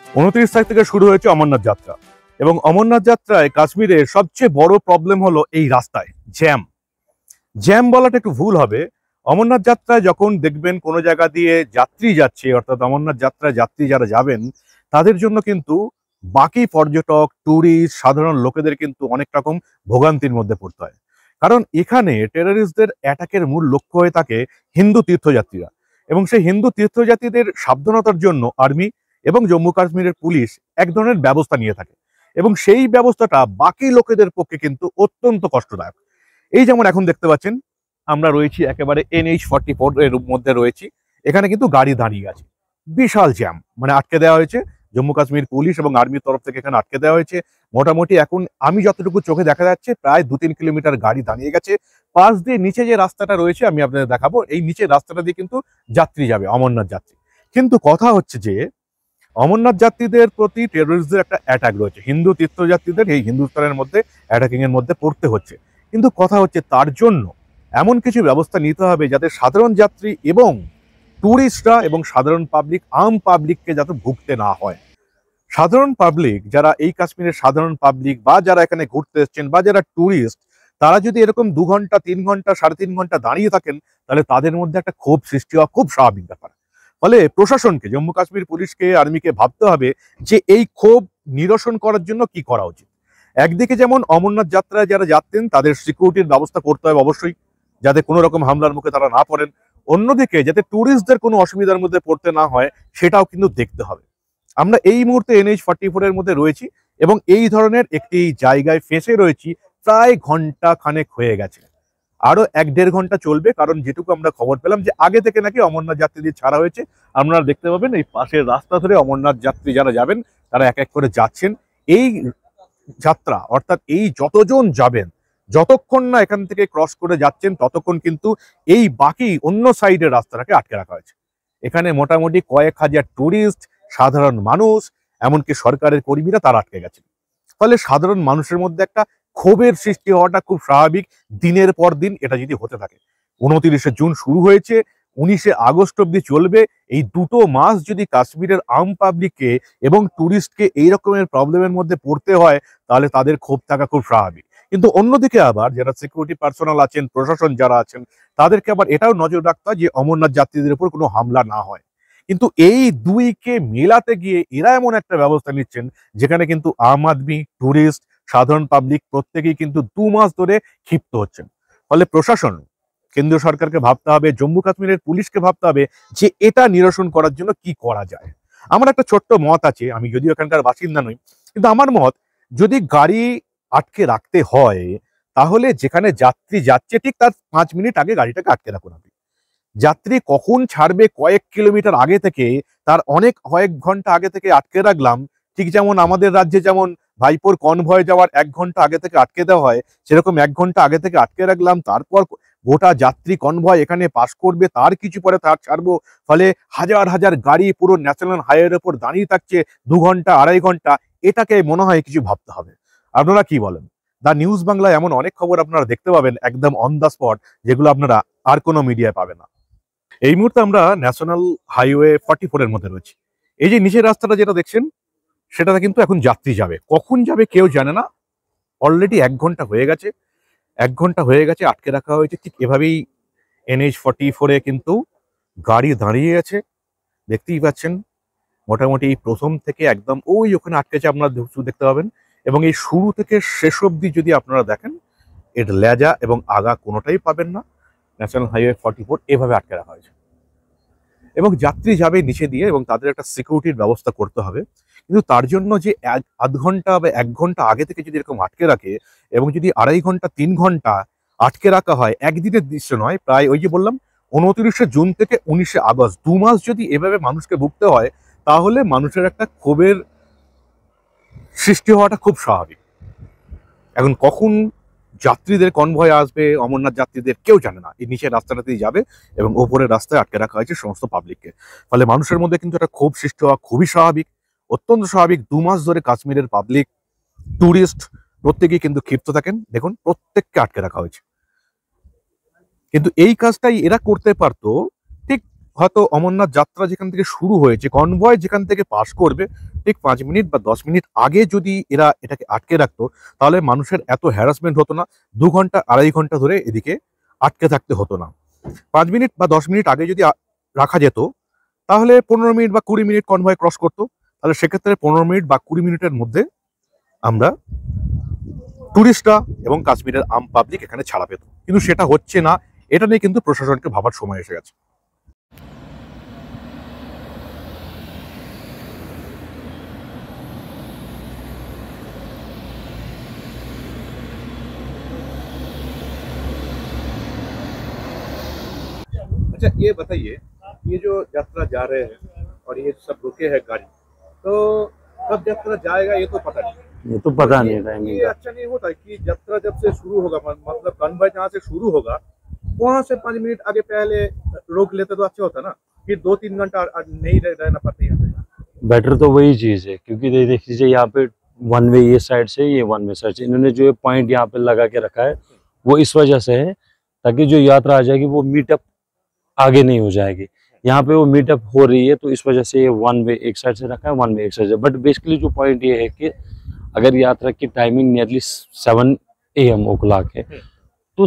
29 তারিখ থেকে শুরু হয়েছে অমরনাথ যাত্রা এবং অমরনাথ যাত্রায় কাশ্মীরের সবচেয়ে বড় প্রবলেম হলো এই রাস্তায় জ্যাম। জ্যাম বলাটা একটু ভুল হবে। অমরনাথ যাত্রায় যখন দেখবেন কোনো জায়গা দিয়ে যাত্রী যাচ্ছে, অর্থাৎ অমরনাথ যাত্রায় যাত্রী যারা যাবেন তাদের জন্য কিন্তু বাকি পর্যটক, ট্যুরিস্ট, সাধারণ লোকেদের কিন্তু অনেক রকম ভোগান্তির মধ্যে পড়তে হয়। কারণ এখানে টেররিস্টদের অ্যাটাকের মূল লক্ষ্য হয়ে থাকে হিন্দু তীর্থযাত্রীরা, এবং সেই হিন্দু তীর্থযাত্রীদের সাবধানতার জন্য আর্মি এবং জম্মু কাশ্মীরের পুলিশ এক ধরনের ব্যবস্থা নিয়ে থাকে, এবং সেই ব্যবস্থাটা বাকি লোকেদের পক্ষে কিন্তু অত্যন্ত কষ্টদায়ক। এই যেমন এখন দেখতে পাচ্ছেন আমরা রয়েছি একেবারে NH-44 এর মধ্যে রয়েছি। এখানে কিন্তু গাড়ি দাঁড়িয়ে আছে, বিশাল জ্যাম, মানে আটকে দেওয়া হয়েছে। জম্মু কাশ্মীর পুলিশ এবং আর্মির তরফ থেকে এখানে আটকে দেওয়া হয়েছে। মোটামুটি এখন আমি যতটুকু চোখে দেখা যাচ্ছে প্রায় 2-3 কিলোমিটার গাড়ি দাঁড়িয়ে গেছে। পাশ দিয়ে নিচে যে রাস্তাটা রয়েছে আমি আপনাদের দেখাবো, এই নিচের রাস্তাটা দিয়ে কিন্তু যাত্রী যাবে, অমরনাথ যাত্রী। কিন্তু কথা হচ্ছে যে অমরনাথ যাত্রীদের প্রতি টেররিস্টদের একটা অ্যাটাক রয়েছে, হিন্দু তীর্থযাত্রীদের এই হিন্দুস্তানের মধ্যে অ্যাটাকিং এর মধ্যে পড়তে হচ্ছে। কিন্তু কথা হচ্ছে তার জন্য এমন কিছু ব্যবস্থা নিতে হবে যাতে সাধারণ যাত্রী এবং ট্যুরিস্টরা এবং সাধারণ পাবলিক, আম পাবলিককে যাতে ভুগতে না হয়। সাধারণ পাবলিক যারা এই কাশ্মীরের সাধারণ পাবলিক বা যারা এখানে ঘুরতে এসছেন বা যারা ট্যুরিস্ট, তারা যদি এরকম 2 ঘন্টা, 3 ঘন্টা, 3.5 ঘন্টা দাঁড়িয়ে থাকেন তাহলে তাদের মধ্যে একটা ক্ষোভ সৃষ্টি হওয়া খুব স্বাভাবিক ব্যাপার। ফলে প্রশাসনকে, জম্মু কাশ্মীর পুলিশকে, আর্মিকে ভাবতে হবে যে এই ক্ষোভ নিরসন করার জন্য কি করা উচিত। একদিকে যেমন অমরনাথ যাত্রায় যারা যাচ্ছেন তাদের সিকিউরিটির ব্যবস্থা করতে হবে অবশ্যই, যাতে কোনো রকম হামলার মুখে তারা না পড়েন। অন্যদিকে যাতে ট্যুরিস্টদের কোনো অসুবিধার মধ্যে পড়তে না হয় সেটাও কিন্তু দেখতে হবে। আমরা এই মুহূর্তে NH-44 এর মধ্যে রয়েছি এবং এই ধরনের একটি জায়গায় ফেঁসে রয়েছি প্রায় ঘন্টা খানেক হয়ে গেছে। আরো 1-1.5 ঘন্টা চলবে, কারণ যেটুকু আমরা খবর পেলাম যে আগে থেকে নাকি অমরনাথ যাত্রীদের ছাড়া হয়েছে। আপনারা দেখতে পাবেন এই পাশের রাস্তা ধরে অমরনাথ যাত্রী যারা যাবেন তারা এক এক করে যাচ্ছেন। এই যাত্রা অর্থাৎ এই যতজন যাবেন, যতক্ষণ না এখান থেকে ক্রস করে যাচ্ছেন ততক্ষণ কিন্তু এই বাকি অন্য সাইডের রাস্তাটাকে আটকে রাখা হয়েছে। এখানে মোটামুটি কয়েক হাজার ট্যুরিস্ট, সাধারণ মানুষ, এমনকি সরকারের কর্মীরা তারা আটকে গেছেন। ফলে সাধারণ মানুষের মধ্যে একটা ক্ষোভের সৃষ্টি হওয়াটা খুব স্বাভাবিক, দিনের পর দিন এটা যদি হতে থাকে। 29শে জুন শুরু হয়েছে, 19শে আগস্ট অব্দি চলবে। এই 2 মাস যদি কাশ্মীরের আম পাবলিককে এবং ট্যুরিস্টকে এই রকমের প্রবলেমের মধ্যে পড়তে হয় তাহলে তাদের ক্ষোভ থাকা খুব স্বাভাবিক। কিন্তু অন্যদিকে আবার যারা সিকিউরিটি পার্সোনাল আছেন, প্রশাসন যারা আছেন, তাদেরকে আবার এটাও নজর রাখতে হয় যে অমরনাথ যাত্রীদের উপর কোনো হামলা না হয়। কিন্তু এই দুইকে মেলাতে গিয়ে এরা এমন একটা ব্যবস্থা নিচ্ছেন যেখানে কিন্তু আম আদমি, ট্যুরিস্ট, সাধারণ পাবলিক প্রত্যেকেই কিন্তু 2 মাস ধরে ক্ষিপ্ত হচ্ছেন। ফলে প্রশাসন, কেন্দ্রীয় সরকারকে ভাবতে হবে, জম্মু কাশ্মীরের পুলিশকে ভাবতে হবে যে এটা নিরসন করার জন্য কি করা যায়। আমার একটা ছোট্ট মত আছে, আমি যদিও এখানকার বাসিন্দা নই, কিন্তু আমার মত, যদি গাড়ি আটকে রাখতে হয় তাহলে যেখানে যাত্রী যাচ্ছে ঠিক তার 5 মিনিট আগে গাড়িটাকে আটকে রাখুন আপনি। যাত্রী কখন ছাড়বে কয়েক কিলোমিটার আগে থেকে, তার কয়েক ঘন্টা আগে থেকে আটকে রাখলাম। ঠিক যেমন আমাদের রাজ্যে যেমন ভাইপোর কনভয় যাওয়ার 1 ঘন্টা আগে থেকে আটকে দেওয়া হয়, সেরকম 1 ঘন্টা আগে থেকে আটকে রাখলাম। তারপর গোটা যাত্রী কনভয় এখানে পাস করবে, তার কিছু পরে তার ছাড়বো। ফলে হাজার হাজার গাড়ি পুরো ন্যাশনাল হাইওয়ের ওপর দাঁড়িয়ে থাকছে 2 ঘন্টা, 2.5 ঘন্টা। এটাকে মনে হয় কিছু ভাবতে হবে। আপনারা কি বলেন? দা নিউজ বাংলায় এমন অনেক খবর আপনারা দেখতে পাবেন একদম অন দ্য স্পট, যেগুলো আপনারা আর কোনো মিডিয়ায় পাবেন না। এই মুহূর্তে আমরা ন্যাশনাল হাইওয়ে 44 এর মধ্যে রয়েছি। এই যে নিচের রাস্তাটা যেটা দেখছেন সেটাতে কিন্তু এখন যাত্রী যাবে, কখন যাবে কেউ জানে না। অলরেডি 1 ঘন্টা হয়ে গেছে, 1 ঘন্টা হয়ে গেছে আটকে রাখা হয়েছে। ঠিক এভাবেই NH-44 এ কিন্তু গাড়ি দাঁড়িয়ে আছে, দেখতেই পাচ্ছেন। মোটামুটি এই প্রথম থেকে একদম ওই ওখানে আটকেছে, আপনারা দেখতে পাবেন। এবং এই শুরু থেকে শেষ অবধি যদি আপনারা দেখেন, এর লেজা এবং আগা কোনোটাই পাবেন না। ন্যাশনাল হাইওয়ে 44 এভাবে আটকে রাখা হয়েছে এবং যাত্রী যাবে নিচে দিয়ে এবং তাদের একটা সিকিউরিটির ব্যবস্থা করতে হবে। কিন্তু তার জন্য যে আধ ঘন্টা বা 1 ঘন্টা আগে থেকে যদি এরকম আটকে রাখে এবং যদি 2.5 ঘন্টা, 3 ঘন্টা আটকে রাখা হয়, একদিনের দৃশ্য নয়, প্রায় ওই যে বললাম 29শে জুন থেকে 19শে আগস্ট 2 মাস যদি এভাবে মানুষকে ভুগতে হয়, তাহলে মানুষের একটা ক্ষোভের সৃষ্টি হওয়াটা খুব স্বাভাবিক। এখন কখন যাত্রীদের কনভয় আসবে, অমরনাথ যাত্রীদের কেউ জানে না। এই নিচের রাস্তাটাতেই যাবে এবং ওপরের রাস্তায় আটকে রাখা হয়েছে সমস্ত পাবলিককে। ফলে মানুষের মধ্যে কিন্তু একটা ক্ষোভ সৃষ্টি হওয়া খুবই স্বাভাবিক, অত্যন্ত স্বাভাবিক। 2 মাস ধরে কাশ্মীরের পাবলিক, ট্যুরিস্ট প্রত্যেকেই কিন্তু ক্ষিপ্ত থাকেন। দেখুন প্রত্যেককে আটকে রাখা হয়েছে। কিন্তু এই কাজটাই এরা করতে পারতো ঠিক হয়তো অমরনাথ যাত্রা যেখান থেকে শুরু হয়েছে, কনভয় যেখান থেকে পাস করবে, ঠিক 5 মিনিট বা 10 মিনিট আগে যদি এরা এটাকে আটকে রাখতো, তাহলে মানুষের এত হ্যারাসমেন্ট হতো না, 2 ঘন্টা 2.5 ঘন্টা ধরে এদিকে আটকে থাকতে হতো না। 5 মিনিট বা 10 মিনিট আগে যদি রাখা যেত, তাহলে 15 মিনিট বা 20 মিনিট কনভয় ক্রস করতো। তাহলে সেক্ষেত্রে 15 মিনিট বা 20 মিনিটের মধ্যে আমরা টুরিস্টরা এবং কাশ্মীরের আম পাবলিক এখানে ছাড়া পেত। কিন্তু সেটা হচ্ছে না, এটা নিয়ে কিন্তু প্রশাসনকে ভাবার সময় এসে গেছে। अच्छा ये बताइए, ये जो यात्रा जा रहे हैं और ये सब रुके हैं गाड़ी, तो कब यात्रा जाएगा ये तो पता नहीं। ये तो पता नहीं टाइमिंग ये का। अच्छा नहीं होता कि यात्रा जब से शुरू होगा, मतलब कन्वॉय जहाँ से शुरू होगा वहां से 5 मिनट आगे पहले रोक लेते तो अच्छा होता ना, फिर 2-3 घंटा नहीं रहना पड़ता यहाँ पे। बेटर तो वही चीज है, क्योंकि देख लीजिए यहाँ पे वन वे ये साइड से, ये वन वे साइड से, इन्होंने जो पॉइंट यहाँ पे लगा के रखा है वो इस वजह से है ताकि जो यात्रा आ जाएगी वो मीटअप आगे नहीं हो जाएगी। यहाँ पे वो मीटअप हो रही है, तो इस वजह से ये वन वे एक साइड से रखा है, वन वे एक साइड से। बट बेसिकली जो पॉइंट ये है कि अगर यात्रा की timing nearly 7 AM o'clock है, तो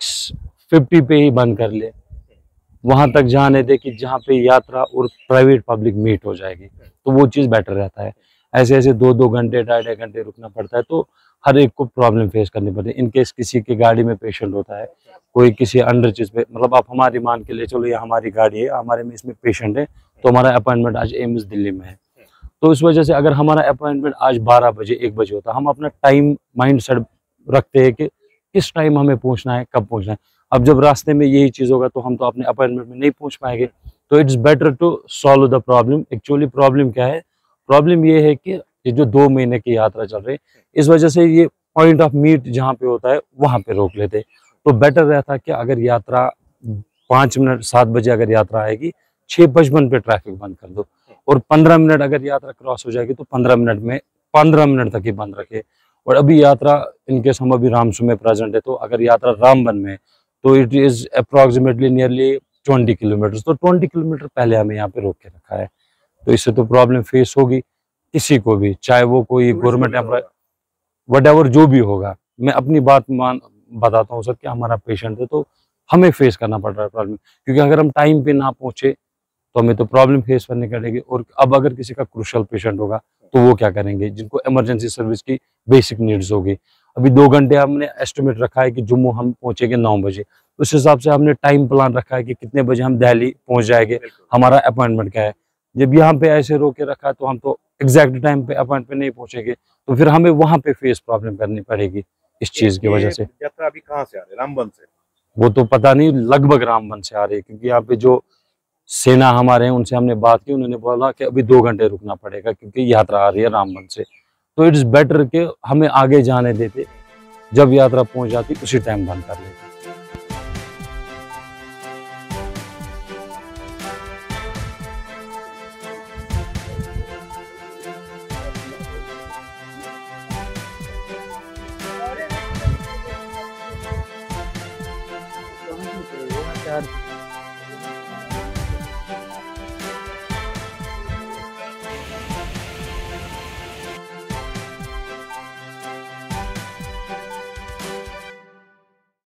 6:50 पे ही बंद कर ले, वहां तक जाने दे कि जहाँ पे यात्रा और प्राइवेट पब्लिक मीट हो जाएगी, तो वो चीज बेटर रहता है। ऐसे ऐसे 2-2 घंटे 2.5 घंटे रुकना पड़ता है, तो हर एक को प्रॉब्लम फेस करनी पड़ती है। इनकेस किसी की गाड़ी में पेशेंट होता है, कोई किसी अंडर चीज पे, मतलब आप हमारी मान के लिए चलो ये हमारी गाड़ी है, हमारे में इसमें पेशेंट है, तो हमारा अपॉइंटमेंट आज एम्स दिल्ली में है, तो इस वजह से अगर हमारा अपॉइंटमेंट आज 12 बजे 1 बजे होता, हम अपना टाइम माइंड सेट रखते हैं कि किस टाइम हमें पहुंचना है, कब पहुंचना है। अब जब रास्ते में यही चीज होगा तो हम तो अपने अपॉइंटमेंट में नहीं पहुंच पाएंगे। तो it's better to solve the problem. Actually problem क्या है? प्रॉब्लम ये है कि ये जो 2 महीने की यात्रा चल रही है, इस वजह से ये पॉइंट ऑफ मीट जहाँ पे होता है वहां पे रोक लेते। तो बेटर रहता कि अगर यात्रा 5 मिनट 7 बजे अगर यात्रा आएगी, 6:55 पे ट्रैफिक बंद कर दो, और 15 मिनट अगर यात्रा क्रॉस हो जाएगी तो 15 मिनट में 15 मिनट तक ही बंद रखे। और अभी यात्रा इनकेस हम अभी रामसू में प्रेजेंट है, तो अगर यात्रा रामबन में, तो it is approximately nearly 20 kilometre, तो 20 किलोमीटर पहले हमें यहाँ पे रोक के रखा है। तो इससे तो प्रॉब्लम फेस होगी किसी को भी, चाहे वो कोई गवर्नमेंट एम्प्लॉय वट जो भी होगा। मैं अपनी बात बताता हूँ सर कि हमारा पेशेंट है तो हमें फेस करना पड़ रहा है प्रॉब्लम, क्योंकि अगर हम टाइम पे ना पहुंचे तो हमें तो प्रॉब्लम फेस करनी पड़ेगी। और अब अगर किसी का क्रूशियल पेशेंट होगा तो वो क्या करेंगे, जिनको इमरजेंसी सर्विस की बेसिक नीड्स होगी। अभी 2 घंटे हमने एस्टिमेट रखा है कि जम्मू हम पहुंचेंगे 9 बजे, उस हिसाब से हमने टाइम प्लान रखा है कि कितने बजे हम दिल्ली पहुंच जाएंगे, हमारा अपॉइंटमेंट क्या है। जब यहाँ पे ऐसे रोके रखा है तो हम तो एग्जैक्ट टाइम पे अपॉइंटमेंट नहीं पहुंचेंगे, तो फिर हमें वहां पे फेस प्रॉब्लम करनी पड़ेगी इस चीज की वजह से। यात्रा अभी कहाँ से आ रही है? रामबन से? वो तो पता नहीं, लगभग रामबन से आ रही है, क्योंकि यहाँ पे जो सेना हमारे हैं उनसे हमने बात की, उन्होंने बोला कि अभी 2 घंटे रुकना पड़ेगा क्योंकि यात्रा आ रही है रामबन से। तो इट्स बेटर कि हमें आगे जाने देते, जब यात्रा पहुंच जाती उसी टाइम बंद कर लेते। यार